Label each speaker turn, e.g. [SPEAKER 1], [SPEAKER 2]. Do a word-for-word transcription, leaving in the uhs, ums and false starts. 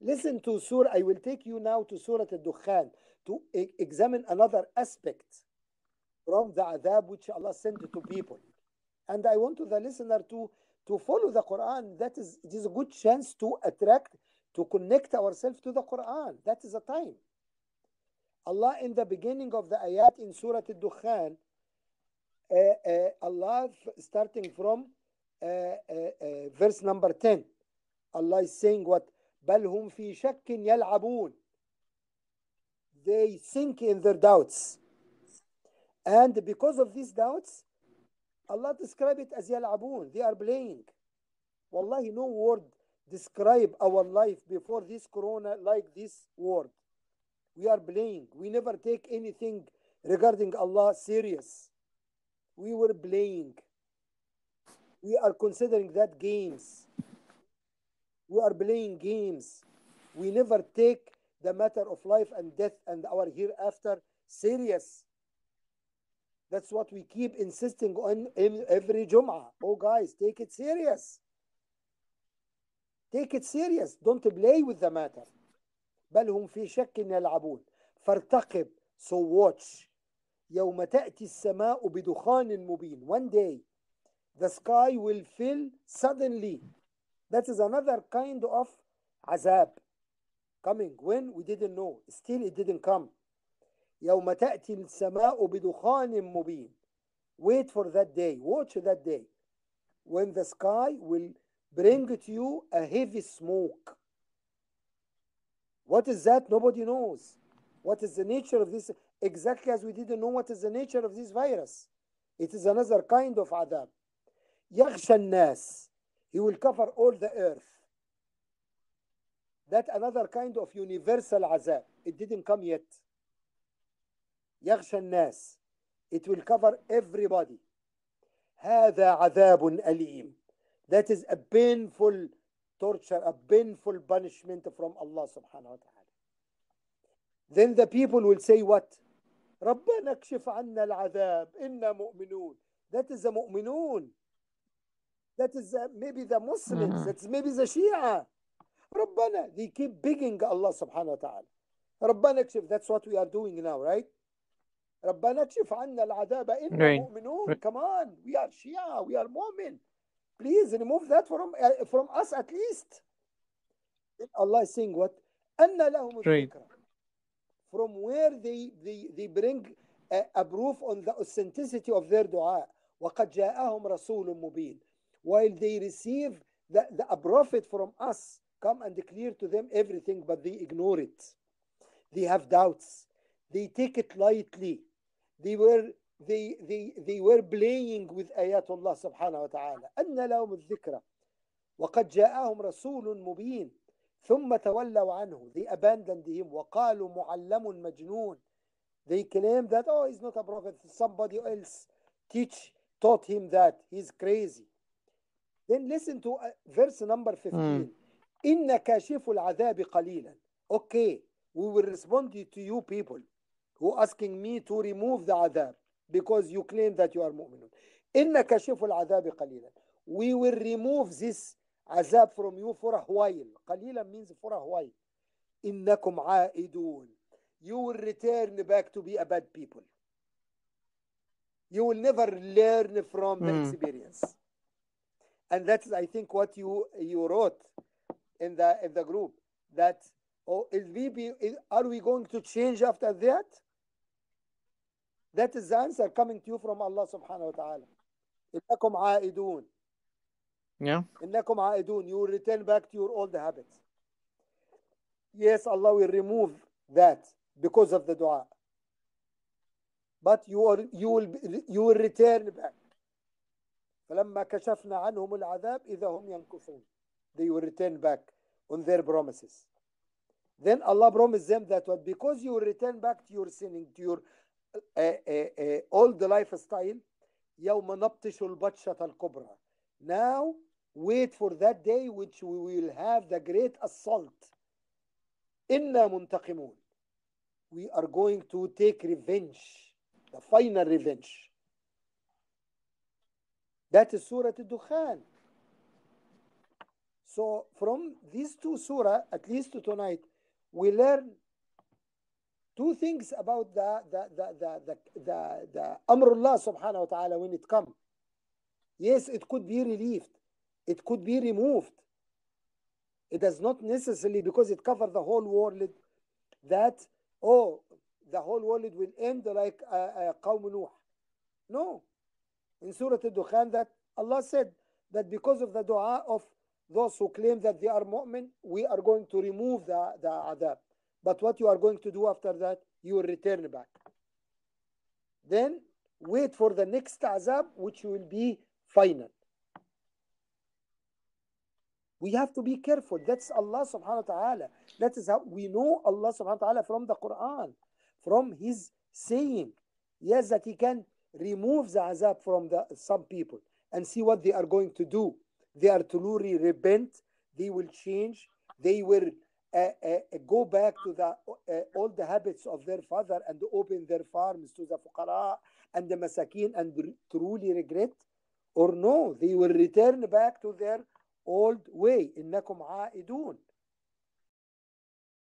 [SPEAKER 1] Listen to Surah. I will take you now to Surah Al Dhukhaan to e examine another aspect from the adab which Allah sent to people. And I want to the listener to, to follow the Quran. That is, it is a good chance to attract, to connect ourselves to the Quran. That is the time. Allah in the beginning of the ayat in Surah Al Dhukhaan, uh, uh, Allah starting from uh, uh, uh, verse number ten, Allah is saying what? بل هم في شك يلعبون. They sink in their doubts. And because of these doubts, Allah described it as يلعبون. They are playing. Wallahi, no word describe our life before this corona like this word. We are playing. We never take anything regarding Allah serious. We were playing. We are considering that games. We are playing games. We never take the matter of life and death and our hereafter serious. That's what we keep insisting on in every Jum'ah. Oh guys, take it serious. Take it serious. Don't play with the matter. بل هم في شك يلعبون. فارتقب. So watch. يوم تأتي السماء بدخان مبين. One day, the sky will fill suddenly. That is another kind of azab coming when we didn't know. Still it didn't come. يوم تأتي السماء بدخان مبين. Wait for that day. Watch that day. When the sky will bring to you a heavy smoke. What is that? Nobody knows. What is the nature of this? Exactly as we didn't know what is the nature of this virus. It is another kind of adab. يغشى الناس. He will cover all the earth. That another kind of universal azab. It didn't come yet. يغشى الناس. It will cover everybody. هذا عذاب أليم. That is a painful torture, a painful punishment from Allah subhanahu wa ta'ala. Then the people will say what? ربنا اكشف عنا العذاب إنا مؤمنون. That is the mu'minun. That is uh, maybe the Muslims. Mm-hmm. That's maybe the Shia. ربنا. They keep begging Allah subhanahu wa ta'ala. ربنا اكشف. That's what we are doing now, right? ربنا اكشف عنا العذاب إنا right. مؤمنون. Right. Come on. We are Shia. We are mu'min. Please remove that from, uh, from us at least. Allah is saying what? أن لهم الذكر. From where they, they, they bring a, a proof on the authenticity of their dua. وقد جاءهم رسول مبين. While they receive the, the, a prophet from us come and declare to them everything, but they ignore it. They have doubts. They take it lightly. They were they they they were playing with ayatullah subhanahu wa ta'ala. أن لهم الذكرى وقد جاءهم رسول مبين ثم تولوا عنه. They abandoned him. وقالوا معلم مجنون. They claim that, oh, he's not a prophet. Somebody else teach taught him that he's crazy. Then listen to uh, verse number fifteen. إن كاشف العذاب قليلا. Okay, we will respond to you people who asking me to remove the adab because you claim that you are mu'minun. إن كاشف العذاب قليلا. We will remove this azab from you for a while. قليلا means for a while. إنكم عائدون. You will return back to be a bad people. You will never learn from the mm. experience. And that's, I think, what you you wrote in the in the group. That, oh, is we be, is, are we going to change after that? That is the answer coming to you from Allah subhanahu wa ta'ala. إنكم عائدون.
[SPEAKER 2] Yeah.
[SPEAKER 1] إنكم عائدون. You will return back to your old habits. Yes, Allah will remove that because of the dua. But you are you will you will return back. فلما كشفنا عنهم العذاب إذا هم ينكثون. They will return back on their promises. Then Allah promised them that what, because you will return back to your sinning, to your uh, uh, uh, old lifestyle, يوم نبطش البطشة الكبرى. Now wait for that day which we will have the great assault. إنا منتقمون. We are going to take revenge, the final revenge. That is Surah Al Dhukhaan. So from these two surah, at least tonight, we learn two things about the the the the the the, the Amrullah subhanahu wa ta'ala when it comes. Yes, it could be relieved, it could be removed. It does not necessarily, because it covers the whole world, that oh, the whole world will end like uh, uh, Qawm Nuh. No. In Surah Al Dhukhaan, that Allah said that because of the dua of those who claim that they are mu'min, we are going to remove the, the adab. But what you are going to do after that, you will return back. Then wait for the next azab, which will be final. We have to be careful. That's Allah subhanahu wa ta'ala. That is how we know Allah subhanahu wa ta'ala from the Quran, from His saying. Yes, that He can remove the azab from the, some people, and see what they are going to do. They are to truly repent. They will change. They will uh, uh, go back to the uh, all the habits of their father and open their farms to the fuqara and the masakin and truly regret. Or no, they will return back to their old way. إنكم عائدون.